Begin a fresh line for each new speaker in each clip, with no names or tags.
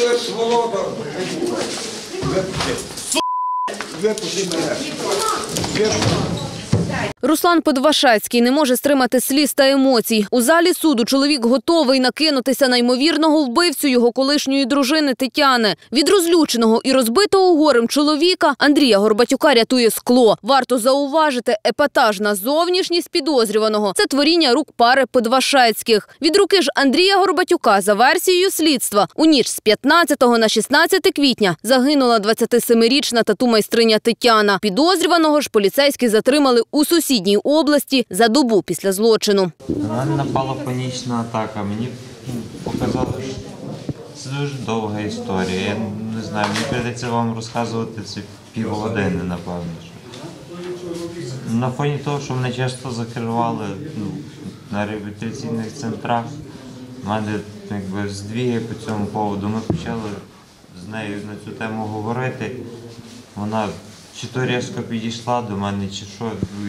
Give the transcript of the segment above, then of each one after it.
сволота. Випусти мене.
Руслан Подвашецький не може стримати сліз та емоцій. У залі суду чоловік готовий накинутися на ймовірного вбивцю його колишньої дружини Тетяни. Від розлюченого і розбитого горем чоловіка Андрія Горбатюка рятує скло. Варто зауважити, епатажна зовнішність підозрюваного – це творіння рук пари Подвашецьких. Від руки ж Андрія Горбатюка, за версією слідства, у ніч з 15 на 16 квітня загинула 27-річна тату-майстриня Тетяна. Підозрюваного ж поліцейські затримали у сусідній області за добу після злочину.
На мене напала панічна атака. Мені показали, що це дуже довга історія. Я не знаю, мені прийдеться вам розказувати це півгодини, напевно. На фоні того, що мене часто закривали на реабілітаційних центрах, в мене здвіги по цьому поводу. Ми почали з нею на цю тему говорити. Вона чи то різко підійшла до мене, чи що,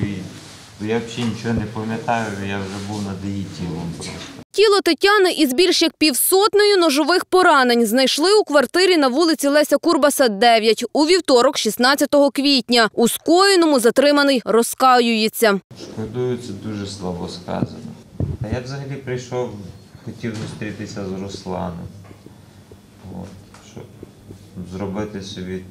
я взагалі нічого не пам'ятаю, я вже був над її тілом просто.
Тіло Тетяни із більш як 500 ножових поранень знайшли у квартирі на вулиці Леся Курбаса, 9, у вівторок, 16 квітня. У скоєному затриманий розкаюється.
Шкодую, це дуже слабо сказано. А я взагалі прийшов, хотів зустрітися з Русланом, щоб зробити собі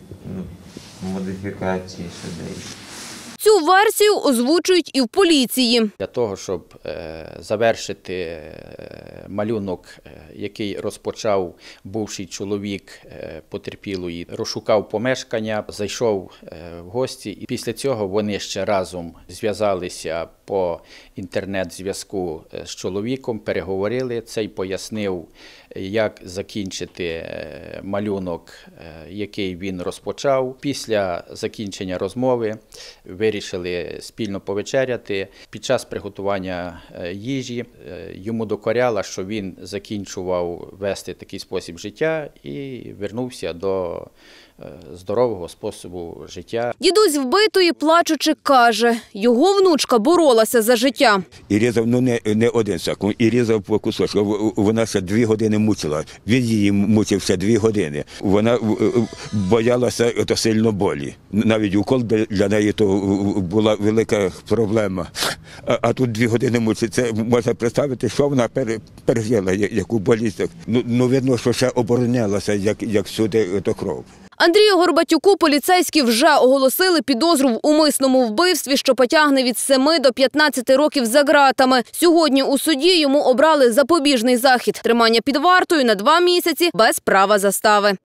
модифікації сюди.
Цю версію озвучують і в поліції.
Для того, щоб завершити малюнок, який розпочав бувший чоловік потерпілої, розшукав помешкання, зайшов в гості. І після цього вони ще разом зв'язалися по інтернет-зв'язку з чоловіком, переговорили. Цей пояснив, як закінчити малюнок, який він розпочав. Після закінчення розмови вирішили спільно повечеряти. Під час приготування їжі йому докоряло, що він закінчував вести такий спосіб життя і вернувся до здорового способу життя.
Дідусь вбитої, плачучи, каже, його внучка боролася за життя.
І різав, не один секунд, і різав по кусочку. Вона ще 2 години мучила. Він її мучив ще 2 години. Вона боялася сильно болі. Навіть укол для неї то була велика проблема. А тут 2 години мучить. Це можна представити, що вона пережила, яку болість. Видно, що ще оборонялася, як сюди до кров.
Андрію Горбатюку поліцейські вже оголосили підозру в умисному вбивстві, що потягне від 7 до 15 років за ґратами. Сьогодні у суді йому обрали запобіжний захід – тримання під вартою на 2 місяці без права застави.